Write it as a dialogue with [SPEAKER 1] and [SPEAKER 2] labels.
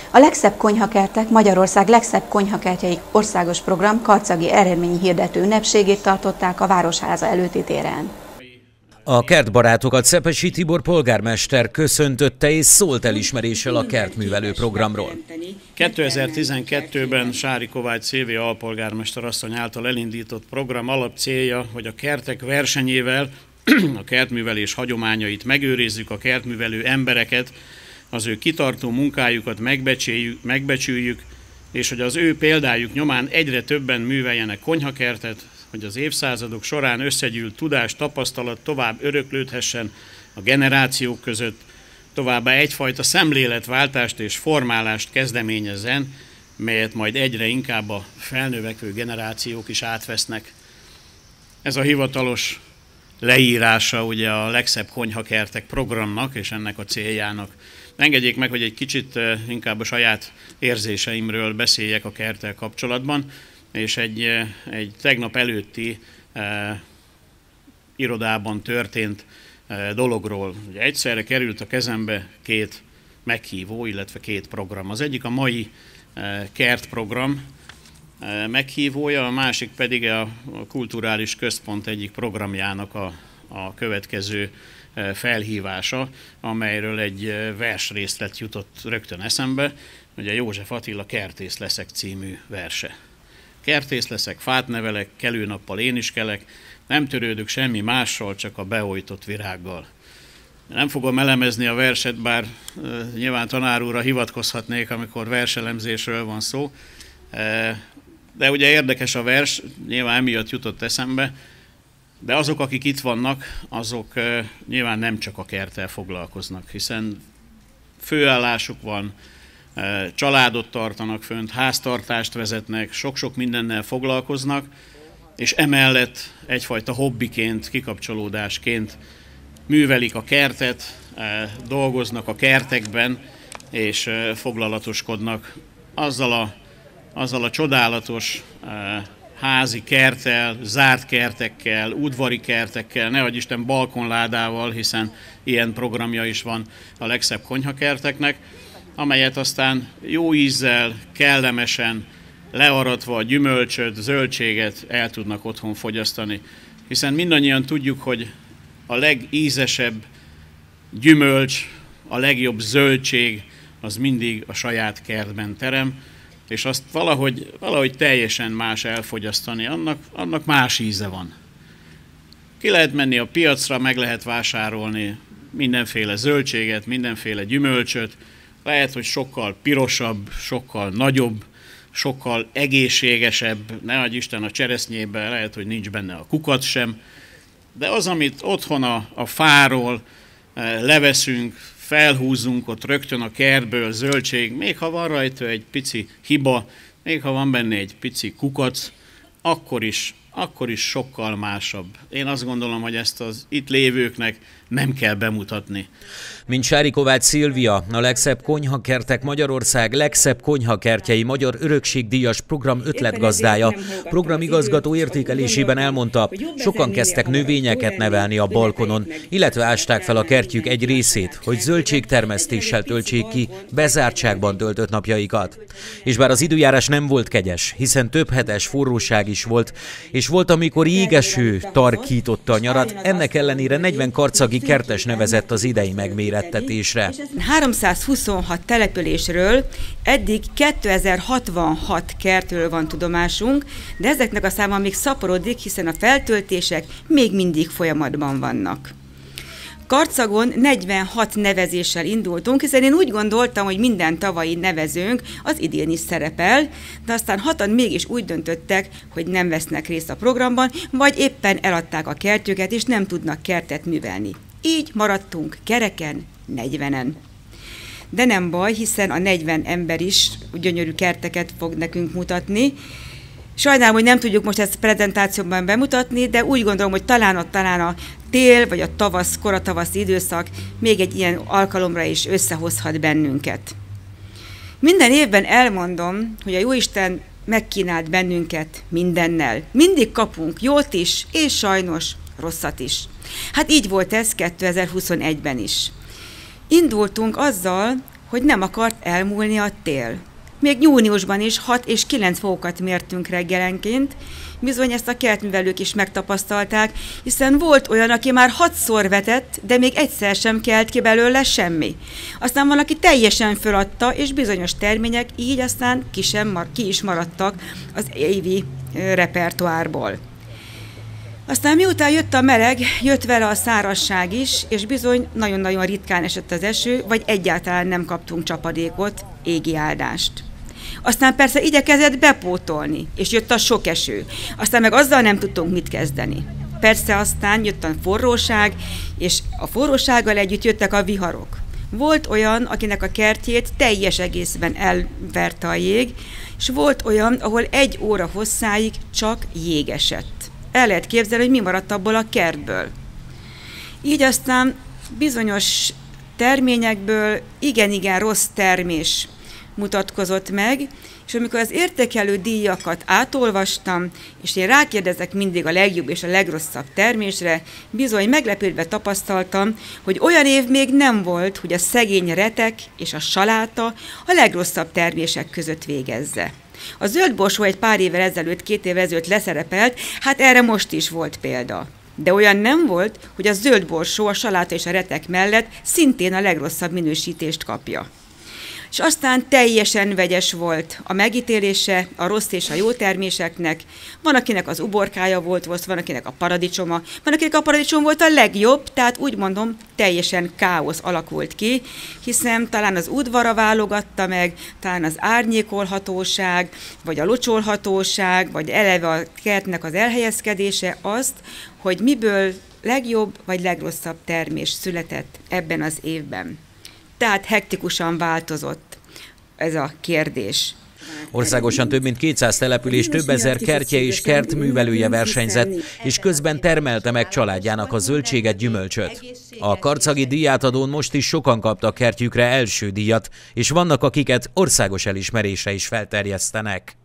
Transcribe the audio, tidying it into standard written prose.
[SPEAKER 1] A legszebb konyhakertek Magyarország legszebb konyhakertjei országos program karcagi eredményi hirdető ünnepségét tartották a Városháza előtti téren.
[SPEAKER 2] A kertbarátokat Szepesi Tibor polgármester köszöntötte és szólt elismeréssel a kertművelő programról.
[SPEAKER 3] 2012-ben Sári Kovács Szilvia alpolgármester asszony által elindított program alapcélja, hogy a kertek versenyével a kertművelés hagyományait megőrizzük, a kertművelő embereket, az ő kitartó munkájukat megbecsüljük, és hogy az ő példájuk nyomán egyre többen műveljenek konyhakertet, hogy az évszázadok során összegyűlt tudás, tapasztalat tovább öröklődhessen a generációk között, továbbá egyfajta szemléletváltást és formálást kezdeményezzen, melyet majd egyre inkább a felnövekvő generációk is átvesznek. Ez a hivatalos leírása ugye a legszebb konyhakertek programnak és ennek a céljának. Engedjék meg, hogy egy kicsit inkább a saját érzéseimről beszéljek a kerttel kapcsolatban, és egy tegnap előtti irodában történt dologról. Ugye egyszerre került a kezembe két meghívó, illetve két program. Az egyik a mai kertprogram meghívója, a másik pedig a Kulturális Központ egyik programjának a következő felhívása, amelyről egy versrészlet jutott rögtön eszembe, ugye József Attila Kertész leszek című verse. Kertész leszek, fát nevelek, kelőnappal én is kelek, nem törődök semmi mással, csak a beojtott virággal. Nem fogom elemezni a verset, bár nyilván tanár úrra hivatkozhatnék, amikor verselemzésről van szó, de ugye érdekes a vers, nyilván emiatt jutott eszembe, de azok, akik itt vannak, azok nyilván nem csak a kerttel foglalkoznak, hiszen főállásuk van, családot tartanak fönt, háztartást vezetnek, sok-sok mindennel foglalkoznak, és emellett egyfajta hobbiként, kikapcsolódásként művelik a kertet, dolgoznak a kertekben, és foglalatoskodnak azzal a csodálatos házi kerttel, zárt kertekkel, udvari kertekkel, nehogy Isten balkonládával, hiszen ilyen programja is van a legszebb konyhakerteknek, amelyet aztán jó ízzel, kellemesen, learatva a gyümölcsöt, zöldséget el tudnak otthon fogyasztani. Hiszen mindannyian tudjuk, hogy a legízesebb gyümölcs, a legjobb zöldség az mindig a saját kertben terem, és azt valahogy teljesen más elfogyasztani, annak más íze van. Ki lehet menni a piacra, meg lehet vásárolni mindenféle zöldséget, mindenféle gyümölcsöt, lehet, hogy sokkal pirosabb, sokkal nagyobb, sokkal egészségesebb, nehogy Isten a cseresznyében, lehet, hogy nincs benne a kukac sem, de az, amit otthon a fáról leveszünk, felhúzunk ott rögtön a kertből zöldség, még ha van rajta egy pici hiba, még ha van benne egy pici kukac, akkor is sokkal másabb. Én azt gondolom, hogy ezt az itt lévőknek nem kell bemutatni.
[SPEAKER 2] Mint Sári Kovács Szilvia, a legszebb konyhakertek Magyarország legszebb konyhakertjei magyar örökségdíjas program ötletgazdája. Programigazgató értékelésében elmondta, sokan kezdtek növényeket nevelni a balkonon, illetve ásták fel a kertjük egy részét, hogy zöldségtermesztéssel töltsék ki bezártságban töltött napjaikat. És bár az időjárás nem volt kegyes, hiszen több hetes forróság is volt, és volt, amikor jégeső tarkította a nyarat, ennek ellenére 40 karcagi kertes nevezett az idei megmérettetésre.
[SPEAKER 4] 326 településről eddig 2066 kertről van tudomásunk, de ezeknek a száma még szaporodik, hiszen a feltöltések még mindig folyamatban vannak. Karcagon 46 nevezéssel indultunk, hiszen én úgy gondoltam, hogy minden tavalyi nevezőnk az idén is szerepel, de aztán 6-an mégis úgy döntöttek, hogy nem vesznek részt a programban, vagy éppen eladták a kertjüket, és nem tudnak kertet művelni. Így maradtunk kereken 40-en. De nem baj, hiszen a 40 ember is gyönyörű kerteket fog nekünk mutatni. Sajnálom, hogy nem tudjuk most ezt prezentációban bemutatni, de úgy gondolom, hogy talán a tél vagy a tavasz, koratavaszi időszak még egy ilyen alkalomra is összehozhat bennünket. Minden évben elmondom, hogy a Jóisten megkínált bennünket mindennel. Mindig kapunk jót is, és sajnos rosszat is. Hát így volt ez 2021-ben is. Indultunk azzal, hogy nem akart elmúlni a tél. Még júniusban is 6 és 9 fokokat mértünk reggelenként, bizony ezt a kertművelők is megtapasztalták, hiszen volt olyan, aki már 6-szor vetett, de még egyszer sem kelt ki belőle semmi. Aztán van, aki teljesen föladta, és bizonyos termények így aztán ki is maradtak az évi repertoárból. Aztán miután jött a meleg, jött vele a szárazság is, és bizony nagyon-nagyon ritkán esett az eső, vagy egyáltalán nem kaptunk csapadékot, égi áldást. Aztán persze igyekezett bepótolni, és jött a sok eső. Aztán meg azzal nem tudtunk mit kezdeni. Persze aztán jött a forróság, és a forrósággal együtt jöttek a viharok. Volt olyan, akinek a kertjét teljes egészben elverte a jég, és volt olyan, ahol 1 óra hosszáig csak jég esett. El lehet képzelni, hogy mi maradt abból a kertből. Így aztán bizonyos terményekből igen-igen rossz termés mutatkozott meg, és amikor az értékelő díjakat átolvastam, és én rákérdezek mindig a legjobb és a legrosszabb termésre, bizony meglepődve tapasztaltam, hogy olyan év még nem volt, hogy a szegény retek és a saláta a legrosszabb termések között végezze. A zöldborsó egy pár évvel ezelőtt, 2 évvel ezelőtt leszerepelt, hát erre most is volt példa. De olyan nem volt, hogy a zöldborsó a saláta és a retek mellett szintén a legrosszabb minősítést kapja. És aztán teljesen vegyes volt a megítélése a rossz és a jó terméseknek. Van, akinek az uborkája volt rossz, van, akinek a paradicsoma, van, akinek a paradicsom volt a legjobb, tehát úgy mondom, teljesen káosz alakult ki, hiszen talán az udvara válogatta meg, talán az árnyékolhatóság, vagy a locsolhatóság, vagy eleve a kertnek az elhelyezkedése azt, hogy miből legjobb vagy legrosszabb termés született ebben az évben. Tehát hektikusan változott ez a kérdés.
[SPEAKER 2] Országosan több mint 200 település, több ezer kertje és kertművelője versenyzett, és közben termelte meg családjának a zöldséget, gyümölcsöt. A karcagi díjátadón most is sokan kaptak kertjükre első díjat, és vannak, akiket országos elismerésre is felterjesztenek.